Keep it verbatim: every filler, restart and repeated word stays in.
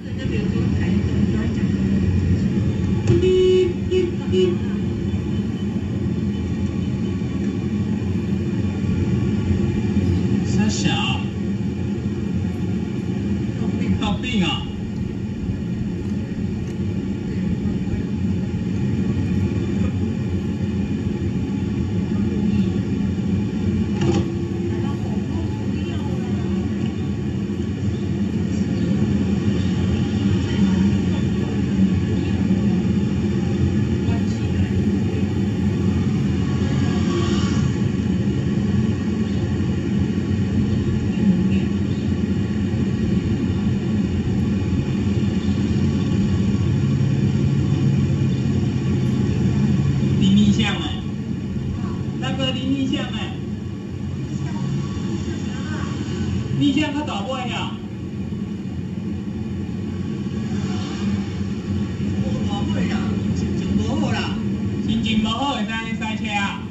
就比如说台中，刚刚讲的， 三小，闹病啊！你逆向哎，那个你逆向哎，逆向他搞不会呀。 我大会啦，心情无好啦， 心情无好会使塞车啊。